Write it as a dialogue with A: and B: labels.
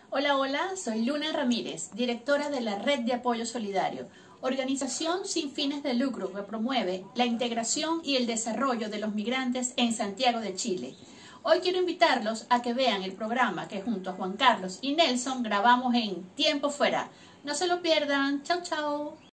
A: Hola, hola, soy Luna Ramírez, directora de la Red de Apoyo Solidario, organización sin fines de lucro que promueve la integración y el desarrollo de los migrantes en Santiago de Chile. Hoy quiero invitarlos a que vean el programa que junto a Juan Carlos y Nelson grabamos en Tiempo Fuera. No se lo pierdan. Chao, chao.